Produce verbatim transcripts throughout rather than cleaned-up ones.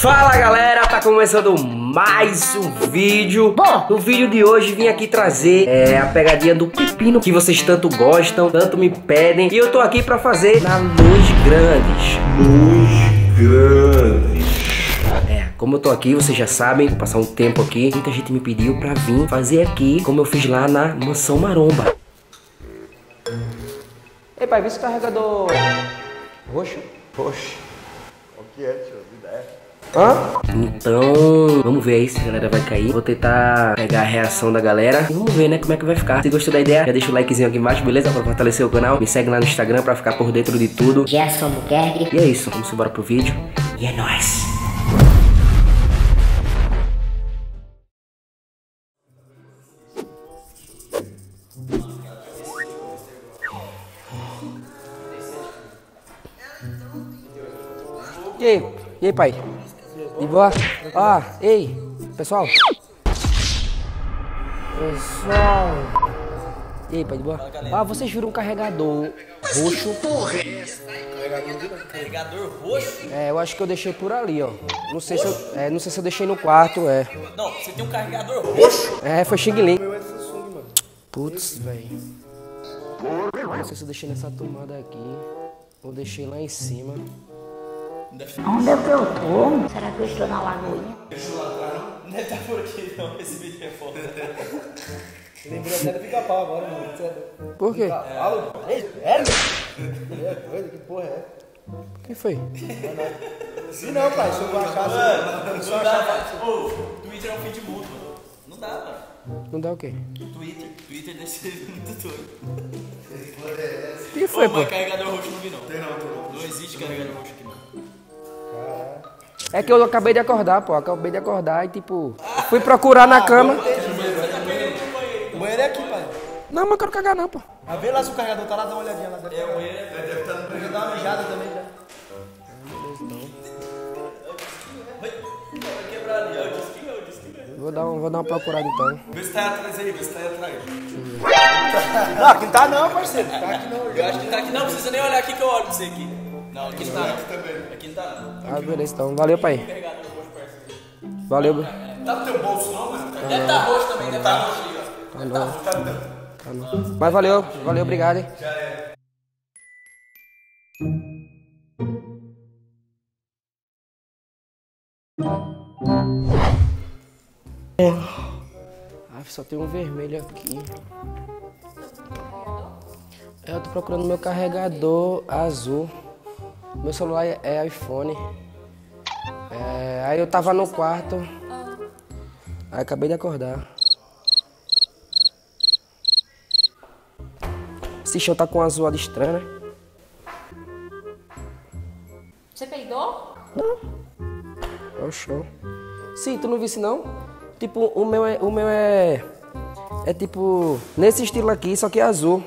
Fala galera, tá começando mais um vídeo. Bom, no vídeo de hoje vim aqui trazer é, a pegadinha do pepino que vocês tanto gostam, tanto me pedem. E eu tô aqui pra fazer na Luz Grandes. Luz Grandes. É, como eu tô aqui, vocês já sabem, vou passar um tempo aqui. Muita gente me pediu pra vir fazer aqui, como eu fiz lá na Mansão Maromba. Ei pai, vê esse carregador roxo. Roxo. O que é, tio? Ideia. Hã? Então, vamos ver aí se a galera vai cair. Vou tentar pegar a reação da galera e vamos ver, né, como é que vai ficar. Se gostou da ideia, já deixa o likezinho aqui embaixo, beleza? Pra fortalecer o canal. Me segue lá no Instagram pra ficar por dentro de tudo. Gerson Buquerque. E é isso, vamos embora pro vídeo. E é nóis! E aí, e aí, pai? De boa? Ah, ei, pessoal. Pessoal. E aí, pai, de boa? Ah, vocês viram um carregador roxo? Porra, é essa? Carregador roxo? É, eu acho que eu deixei por ali, ó. Não sei se eu, é, não sei se eu deixei no quarto, é. Não, você tem um carregador roxo? É, foi Xing Ling. Putz, velho. Não sei se eu deixei nessa tomada aqui ou deixei lá em cima. Onde é que eu tô? Será que eu estou na lagoinha? Deixa lá atrás, não? Não deve estar por aqui, não. Esse vídeo é foda. Lembrou até do pica-pau agora, mano. Por quê? Fala, é sério? É doido, que porra é? Quem foi? Se não, pai, se eu vou achar Mano, assim. não dá, pô. Twitter é um feed mútuo, mano. Não dá, mano. Não dá o quê? Twitter, Twitter deve ser muito doido. Quem foi, Ô, pô? mas carregador roxo não vi, não. Tem não, tem não. Não existe carregador roxo aqui, não. É que eu acabei de acordar, pô. Acabei de acordar e, tipo, fui procurar na cama. O banheiro é aqui, pai. Não, mas eu quero cagar não, pô. Ah, vê lá se o carregador tá lá, dá uma olhadinha lá dentro. É, o banheiro deve estar no Eu dar uma mijada também já. Vai quebrar ali, ó. O disquinho, ó. O disquinho. Vou dar, um, vou dar uma procurada então. Vê se tá atrás aí, vê se tá aí atrás. Não, aqui não tá não, parceiro. Tá aqui não. Eu acho que tá aqui. Não, precisa nem olhar aqui que eu olho pra você aqui. Não, aqui não tá não. Aqui não tá não. Ah, beleza, então. Valeu, pai. Carregador roxo perto. Valeu. Tá no teu bolso não, mano? Deve tá roxo também, deve tá roxo ali, ó. Tá não. Tá não. Mas valeu, valeu, obrigado, hein. Já é. Ah, só tem um vermelho aqui. Eu tô procurando meu carregador azul. Meu celular é iPhone. É, aí eu tava no quarto. Aí acabei de acordar. Esse chão tá com uma zoada estranha, né? Você peidou? É o chão. Sim, tu não viu isso não? Tipo, o meu é. O meu é. É tipo. Nesse estilo aqui, só que é azul.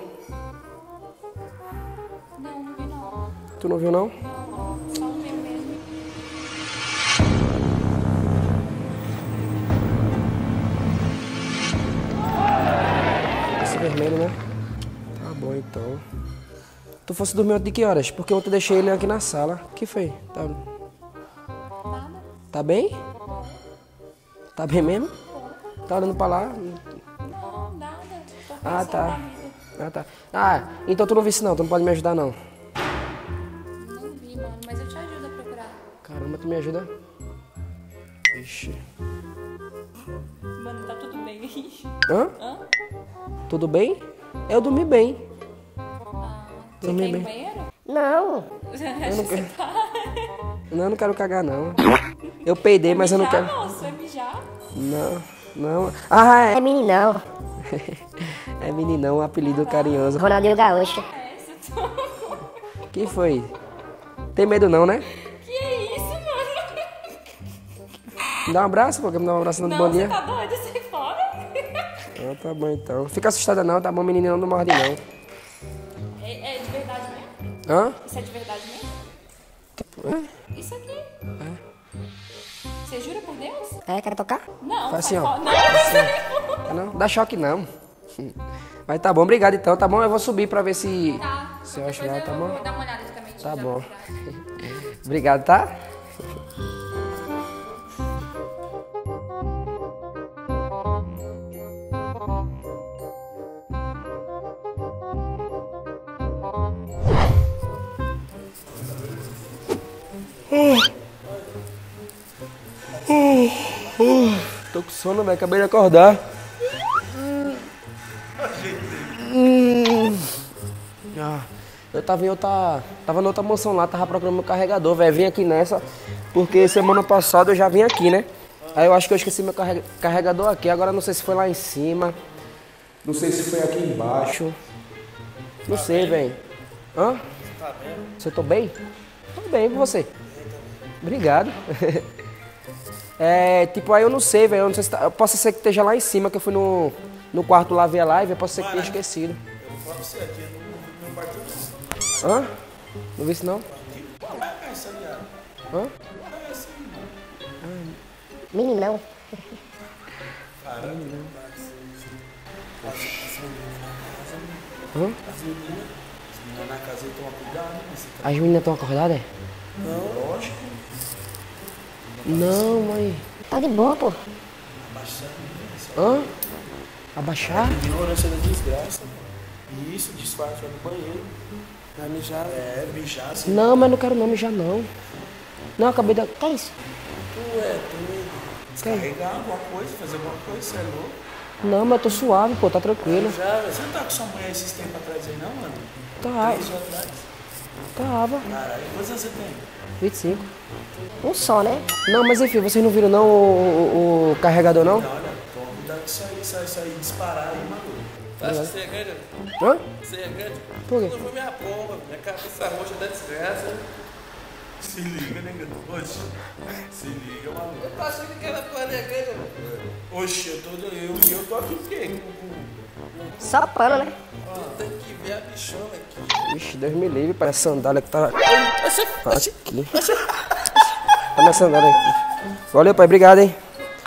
Não, não vi não. Tu não viu não? Não, só o meu mesmo. Esse vermelho, né? Tá bom então. Tu fosse dormir ontem de que horas? Porque ontem eu deixei ele aqui na sala. O que foi? Tá... Nada. Tá bem? Tá bem mesmo? Tá olhando pra lá? Não, nada. Tô Ah, pensando tá. na vida. Ah, tá. Ah, então tu não viu isso não, tu não pode me ajudar não. Não vi, mano, mas eu te ajudo a procurar. Caramba, tu me ajuda? Ixi. Mano, tá tudo bem aí. Hã? Hã? Tudo bem? Eu dormi bem. Ah, você Dormi quer ir no bem. banheiro? Não. Eu não quero. Não, eu não quero cagar não. Eu peidei, mas eu não quero. Não, você vai mijar? Não, não. Ah, É meninão. é. É meninão, um apelido carinhoso. Ronaldinho Gaúcho. É, você tô... Que foi? Tem medo não, né? Que é isso, mano? Me dá um abraço, pô, quer me dar um abraço no Não, bom você dia? tá doido? Sai fora. Ah, tá bom então. Fica assustada não, tá bom, menino, não morde não. É, é de verdade mesmo? Hã? Isso é de verdade mesmo? É? Isso aqui. Você jura por Deus? É, quer tocar? Não, Faz sai assim, ó. fora. Não, Ah, não? Dá choque não. Mas tá bom, obrigado então, tá bom? Eu vou subir pra ver se... tá. Se eu acho lá, Depois tá eu bom? vou dar uma olhada também. te Tá dar bom. uma olhada. Obrigado, tá? com sono, velho. Acabei de acordar. Hum. Ah, eu tava em outra. Tava na outra mansão lá, tava procurando meu carregador, velho. Vim aqui nessa, porque semana passada eu já vim aqui, né? Aí eu acho que eu esqueci meu carrega... carregador aqui. Agora não sei se foi lá em cima. Não sei se foi aqui embaixo. Não sei, velho. Hã? Tá bem? Você tô bem? Tô bem, com você? Obrigado. É, tipo, aí eu não sei, velho. Eu não sei se tá... Posso ser que esteja lá em cima, que eu fui no, no quarto lá ver a live. Eu posso ser que tenha esquecido. Eu vou falar pra você aqui, eu não, não partiu não. Hã? Não vi isso não? Qual é essa aliada? Hã? Qual é essa aí? Meninão. Caramba. Hã? As meninas, as meninas na casa aí tomam cuidado, né? As meninas estão acordadas? Não, lógico. Não, mãe. Tá de boa, pô. Abaixando. Hã? Abaixar? Ignorância da desgraça, mano. Isso, disfarce, vai no banheiro. Vai mijar. É, mijar assim. Não, mas não quero não mijar não. Não, acabei de... Que isso? Tu é doido. Descarregar alguma coisa, fazer alguma coisa, você é louco. Não, mas eu tô suave, pô, tá tranquilo. Já, você não tá com sua mãe esses tempos atrás aí não, mano? Tá, Três dias atrás. tava. Caralho, quantos anos você tem? vinte e cinco. Um só, né? Não, mas enfim, vocês não viram não o, o, o carregador não? Não, olha, toma cuidado com isso aí, isso aí, isso aí, disparar aí, maluco. Acho que você é grande? Hã? Você é grande? Por quê? Não foi minha pomba, minha cabeça roxa da desgraça. Se liga, né, gato? Oxe, se liga, maluco. Eu tô achando que aquela porra é grande, mano. Oxe, eu tô, eu, eu tô aqui o quê? Só pano, né? Tem que ver a bichona aqui. Ixi, Deus me livre, parece sandália que tá... Tá aqui. Olha minha sandália aqui. Valeu, pai, obrigado, hein?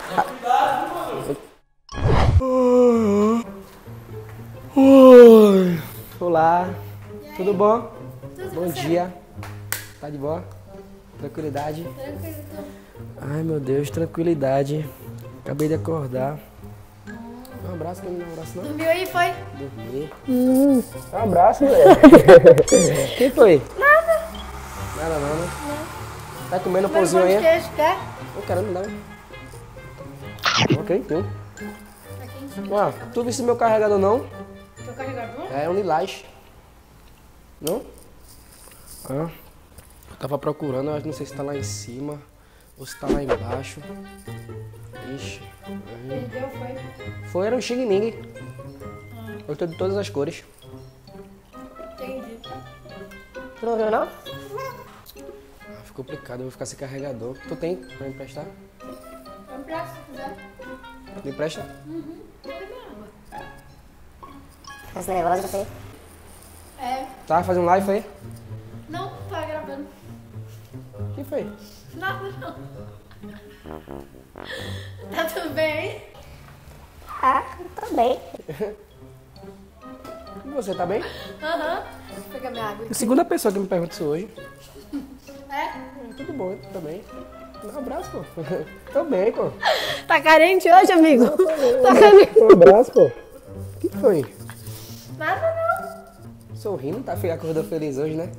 Oi. Olá, tudo bom? Bom dia. Tá de boa? Tranquilidade? Ai, meu Deus, tranquilidade. Acabei de acordar. Um abraço, quem não dá um abraço não? Dormiu aí, foi? Dormi. Hum, um abraço, mulher. Quem foi? Nada. Nada não, né? Tá comendo um Comendo pãozinho pão de aí? queijo, quer? Ô, caramba, dá. Ok, então. Ah, tu viste meu carregador não? Teu carregador? É um lilás. Não? Ah, eu tava procurando, eu não sei se tá lá em cima ou se tá lá embaixo. Ixi. Aí. Perdeu, foi? Foi, era um Xing Ling. Eu tô de todas as cores. Entendi. Tu não viu, não? Ah, ficou complicado, eu vou ficar sem carregador. Tu tem pra me emprestar? Vamos pra se quiser. Me empresta? Uhum. Cadê minha água? Esse negócio assim. É. Tá fazendo live aí? Não, tá gravando. O que foi? Nada, não. Tá tudo bem aí? Ah, tô bem. E você, tá bem? Aham. Deixa eu pegar minha água A aqui. segunda pessoa que me pergunta isso hoje. É? É, tudo bom, tô bem. Um abraço, pô. Tô bem, pô. Tá carente hoje, amigo? Tá carente. Um abraço, pô. O que foi? Nada, não. Sorrindo, tá? Acordou feliz hoje, né?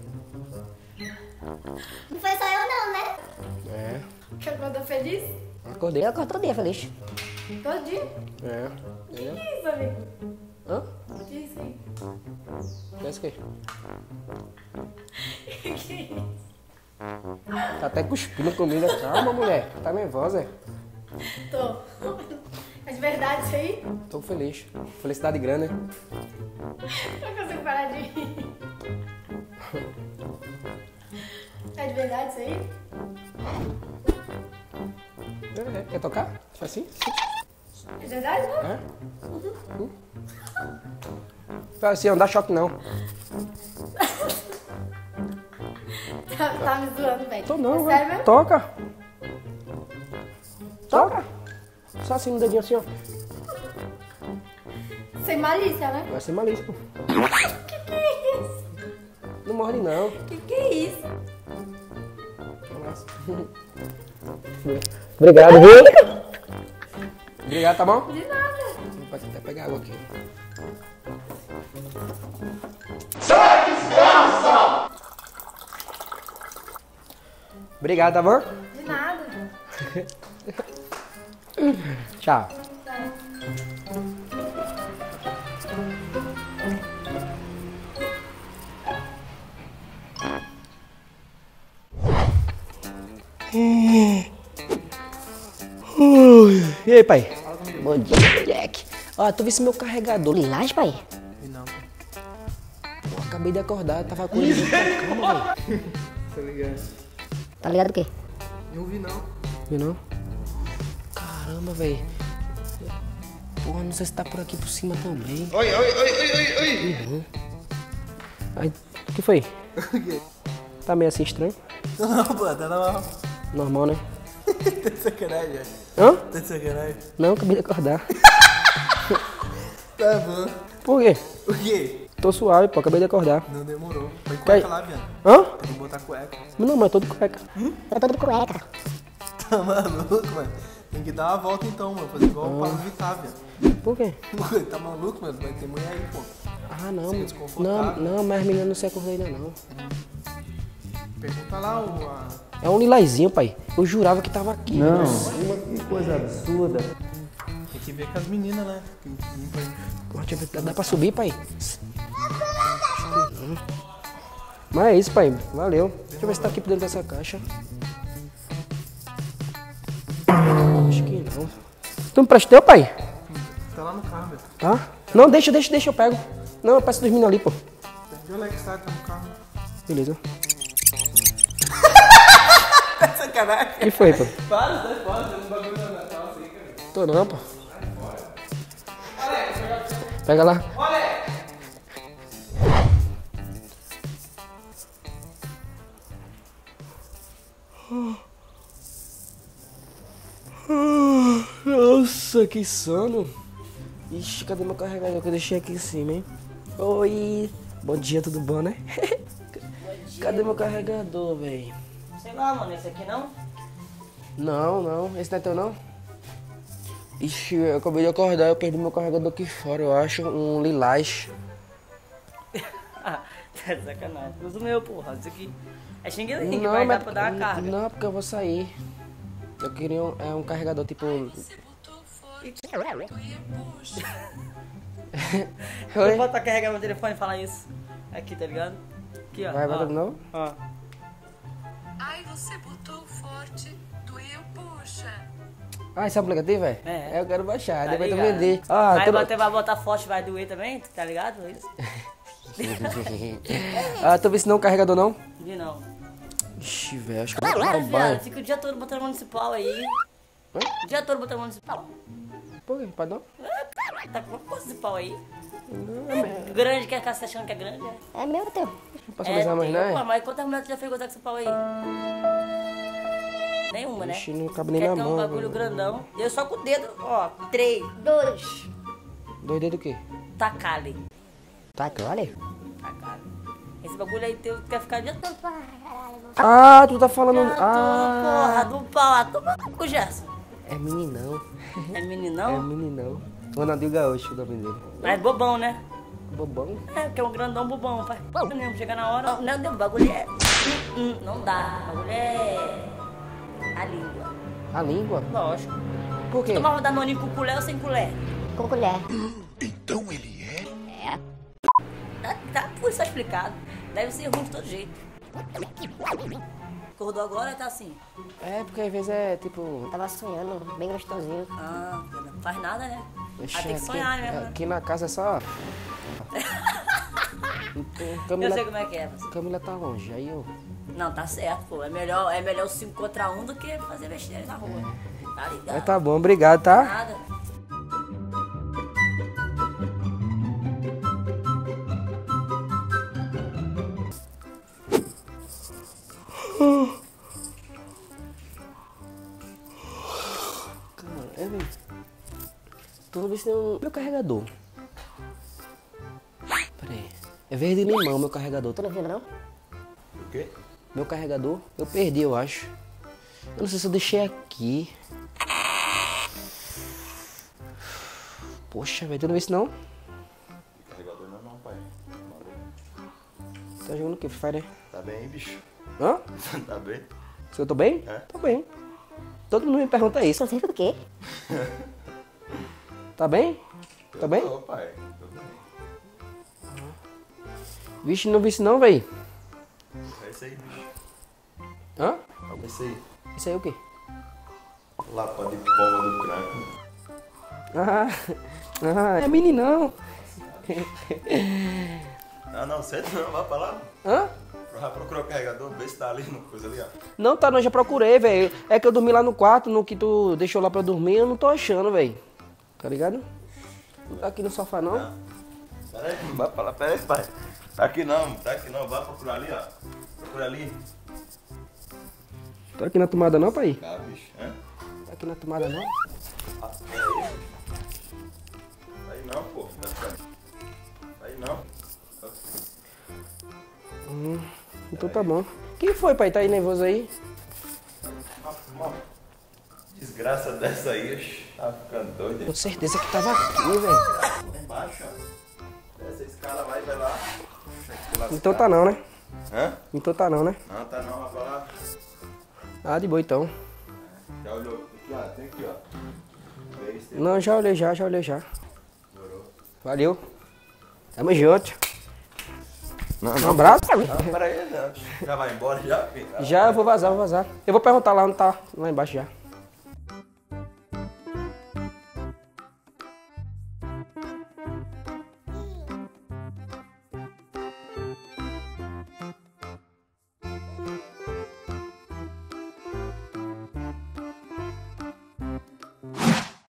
Não foi só eu, não, né? É. Que acordou feliz? Acordei. Eu acordo todo dia feliz. Todo dia? É. Entendeu? Que isso, amigo? Hã? Que isso aí? Pensa o quê? Que isso? Tá até cuspindo comida. Calma, mulher. Tá nervosa, é? Tô. É de verdade isso aí? Tô feliz. Felicidade grande, né? Não consigo parar de rir. É de verdade isso aí? É, é. Quer tocar? Faz assim? É de verdade, não? É? Hum? Faz assim, não dá choque não. Tá, tá me zoando, velho. Tô não, É velho. sério mesmo? Toca. Toca. Só assim no dedinho assim, ó. Sem malícia, né? Vai ser malícia, pô. Que que é isso? Não morde não. Que que é isso? Obrigado, viu? Obrigado, tá bom? De nada. Pode até pegar água aqui. Obrigado, tá bom? De nada. Tchau. E aí, pai? Bom dia, moleque. Ó, tu visse meu carregador. Lilás, pai? Não, Pô, acabei de acordar, tava com ele dentro da cama, velho. tá ligado? Tá ligado o quê? Não vi não. Viu não? Caramba, velho. Porra, não sei se tá por aqui por cima também. Oi, oi, oi, oi, oi, oi. Uhum. Aí, o que foi? Tá meio assim estranho? Não, pô, tá normal. Normal, né? Tá de sacanagem, velho. Hã? Tá de sacanagem. Não, acabei de acordar. Tá bom. Por quê? O quê? Tô suave, pô, acabei de acordar. Não demorou. Põe Cai- cueca lá, viado. Hã? Tem que botar cueca. Não, mas eu tô de cueca. Eu tô de cueca. Tá maluco, mano? Tem que dar uma volta então, mano. Fazer igual o Paulo Vittar, viado. Por quê? Tá maluco, mano? Vai ter mulher aí, pô. Ah, não. Fica Não, desconfortável. não, mas as meninas não se acordou ainda, não. Pergunta lá o... A... É um lilazinho, pai. Eu jurava que tava aqui. Não, Né? que coisa absurda. Tem que ver com as meninas, né? Que limpa aí. Pô, deixa eu ver, dá pra subir, pai? Mas é isso, pai. Valeu. Deixa eu ver se tá aqui por dentro dessa caixa. Acho que não. Tu me prestou, pai? Tá lá no carro, velho. Tá? Não, deixa, deixa, deixa, eu pego. Não, eu peço dos meninos ali, pô. Vê o Alex tá, tá no carro. Beleza. Tá de sacanagem. O que foi, pô? Para, sai fora. Tem um bagulho na Natal assim, cara. Tô não, pô. Pega lá. Nossa, que sono. Ixi, cadê meu carregador que eu deixei aqui em cima, hein? Oi. Bom dia, tudo bom, né? Cadê meu carregador, velho? Sei lá, mano, esse aqui não? Não, não. Esse não é teu, não? Ixi, eu acabei de acordar, eu perdi meu carregador aqui fora, eu acho. Um lilás. Ah, tá de sacanagem. Usa o meu, porra. Isso aqui é xing-ling, Não, vai mas... dar pra dar uma carga. Não, porque eu vou sair. Eu queria um, é, um carregador tipo... Eu Oi? vou pra carregar meu telefone e falar isso. Aqui, tá ligado? Aqui, ó. Vai, vai ó. de novo? Ó. Ai, você botou forte, doeu, poxa. Ah, esse é o aplicativo, é? É. Eu quero baixar, Tá depois tu ligado? vender. Ah, Aí tu... você vai botar forte, vai doer também, tá ligado? Isso. ah, tu vê se não é um carregador, não? De não. Ixi, velho, acho que eu vou Para, tomar um viado, banho. fica o dia todo botando municipal aí. Hã? O dia todo botando municipal. Por quê? Pode não? Tá com quantos municipal aí? Não, é... Grande, quer ficar se achando que é grande? É, É meu teu. Não posso avisar mais, teu, né? pô, mas quantas mulheres tu já fez gozar com esse pau aí? Nenhuma, né? Ixi, não cabe nem Quer na ter um mão. bagulho velho. grandão. Eu só com o dedo, ó. Três, dois. Dois dedos o quê? Tacale. Tá aqui, olha. Tacale. Esse bagulho aí teu quer ficar o dia todo. Ah, tu tá falando... Ah, Ah, porra, do pau lá. Toma com o Gerson. é meninão. É É meninão? meninão. Ronaldinho Gaúcho, o nome dele. Mas bobão, né? Bobão. É, porque é um grandão bobão, pai. Não mesmo, chega na hora. Não, não, o bagulho é. Hum, hum, não dá. O bagulho é. A língua. A língua? Lógico. Por quê? Tomava danoninho com colher ou sem colher? Com colher. Tá, tá por isso explicado. Deve ser ruim de todo jeito. Acordou agora, tá assim. É, porque às vezes é tipo... Tava sonhando, bem gostosinho. Ah, não faz nada, né? Ixi, Ah, tem que aqui- sonhar mesmo, né? Aqui na casa é só... Então, Eu Camila, sei como é que é. Mas... Camila tá longe, aí eu... Não, tá certo, pô. É melhor, é melhor o cinco contra um do que fazer besteira na rua. Tá ligado? Mas tá bom, obrigado, tá? Nada. Cara, é, velho. Tu não vê se tem um... Meu carregador. Pera aí. É verde limão, meu carregador. Tu não viu, não? O quê? Meu carregador, eu perdi, eu acho. Eu não sei se eu deixei aqui. Poxa, velho, tu não vê isso não? Carregador não, não, pai. Tá jogando o quê? Free Fire, né? Tá bem, bicho? Hã? Tá bem? Se eu tô bem? É. Tô bem. Todo mundo me pergunta isso. Você do quê? Tá bem? Tá bem? Ô, pai. Tô bem. Vixe, não vi isso não, véi. É isso aí, bicho. Hã? É isso aí. Isso aí é o quê? Lapa de palma do cranco. Ah, ah, é meninão. Não, não, sério não, vai pra lá. Hã? Vai procurar o carregador, vê se tá ali no coisa ali, ó. Não, tá, não, já procurei, velho. É que eu dormi lá no quarto, no que tu deixou lá pra dormir, eu não tô achando, velho. Tá ligado? Não tá aqui no sofá, não? Não. Pera aí, vai pra lá, pera aí, pai. Tá aqui não, tá aqui não, vai procurar ali, ó. Procura ali. Tá aqui na tomada não, pai? Tá, bicho, hã? Tá aqui na tomada não? Ah, pera aí. Tá aí não, pô. Tá aí não. Hum, então tá bom. Quem foi, pai? Tá aí nervoso aí? Uma desgraça dessa aí, oxe, tá ficando doido. Com certeza que tava aqui, velho. Lá embaixo, ó. Essa escala vai, vai lá. Então tá não, né? Hã? Então tá não, né? Não, tá não, vai pra lá. Ah, de boa então. Já olhou? Aqui, ó, tem aqui, ó. Três, tem. Não, já olhei já, já olhei já. Valeu. Tamo junto. Não, Um abraço. Não, pera aí, não. Já vai embora, já? Já, eu vou vazar, vou vazar. Eu vou perguntar lá onde tá, lá embaixo já.